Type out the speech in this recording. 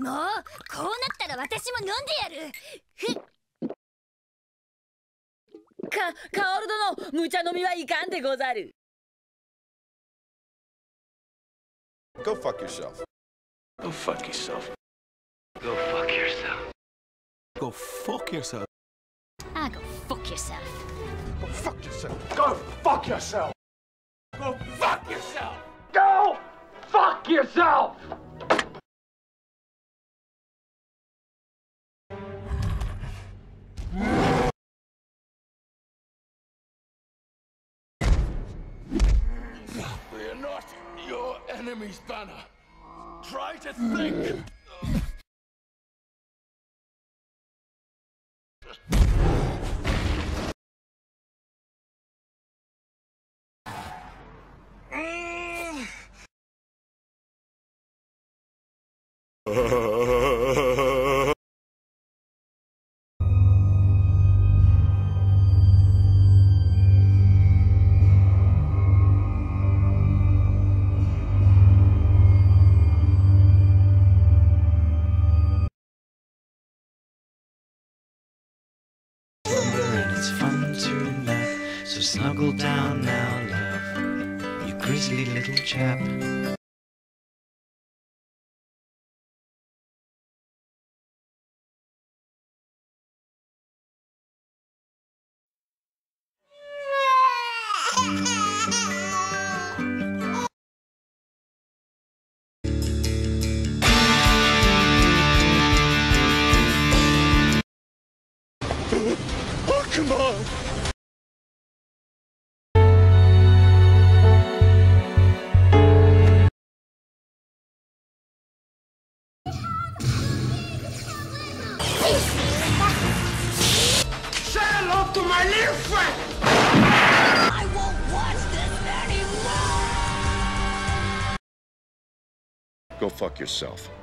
もうこうなったら私も飲んでやる。ふっ。 カオル殿、無茶飲みはいかんでござる。 Go fuck yourself. Go fuck yourself. Go fuck yourself. Go fuck yourself. Ah, go fuck yourself. Go fuck yourself. Go fuck yourself. Go fuck yourself. Go fuck yourself. We're not your enemy's banner. Try to think. And it's fun to laugh, so snuggle down now, love, you grizzly little chap. Oh, come on! Say hello to my little friend. I won't watch this anymore. Go fuck yourself.